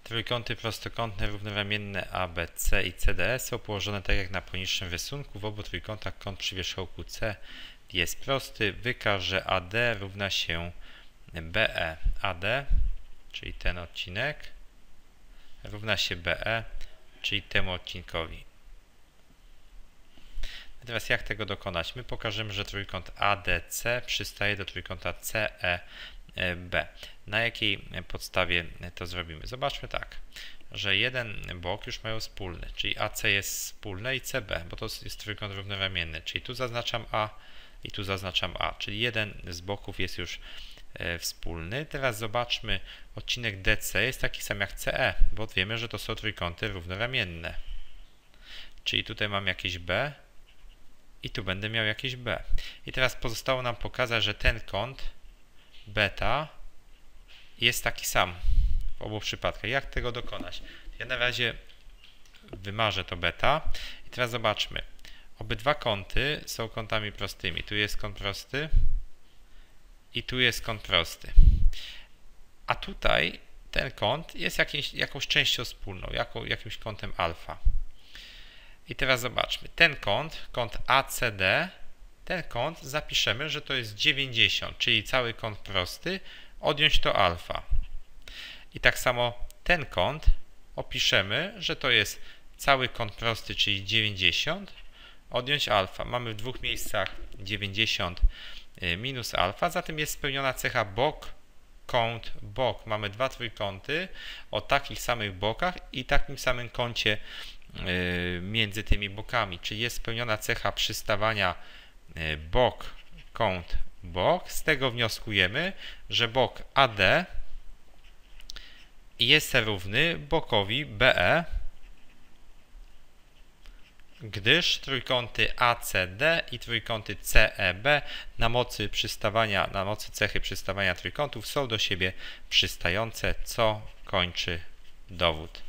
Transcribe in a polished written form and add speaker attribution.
Speaker 1: Trójkąty prostokątne równoramienne ABC i CDE są położone tak jak na poniższym rysunku. W obu trójkątach kąt przy wierzchołku C jest prosty. Wykaż, że AD równa się BE. AD, czyli ten odcinek, równa się BE, czyli temu odcinkowi. Teraz jak tego dokonać? My pokażemy, że trójkąt ADC przystaje do trójkąta CEB. Na jakiej podstawie to zrobimy? Zobaczmy tak, że jeden bok już mają wspólny, czyli AC jest wspólne i CB, bo to jest trójkąt równoramienny, czyli tu zaznaczam A i tu zaznaczam A, czyli jeden z boków jest już wspólny. Teraz zobaczmy, odcinek DC jest taki sam jak CE, bo wiemy, że to są trójkąty równoramienne. Czyli tutaj mam jakieś B i tu będę miał jakieś B. I teraz pozostało nam pokazać, że ten kąt beta jest taki sam w obu przypadkach. Jak tego dokonać? Ja na razie wymarzę to beta i teraz zobaczmy. Obydwa kąty są kątami prostymi. Tu jest kąt prosty i tu jest kąt prosty. A tutaj ten kąt jest jakąś częścią wspólną, jakimś kątem alfa. I teraz zobaczmy. Ten kąt ACD, ten kąt zapiszemy, że to jest 90, czyli cały kąt prosty, odjąć to alfa. I tak samo ten kąt opiszemy, że to jest cały kąt prosty, czyli 90, odjąć alfa. Mamy w dwóch miejscach 90 minus alfa, zatem jest spełniona cecha bok, kąt, bok. Mamy dwa trójkąty o takich samych bokach i takim samym kącie między tymi bokami, czyli jest spełniona cecha przystawania bok, kąt, bok. Z tego wnioskujemy, że bok AD jest równy bokowi BE, gdyż trójkąty ACD i trójkąty CEB na mocy cechy przystawania trójkątów są do siebie przystające, co kończy dowód.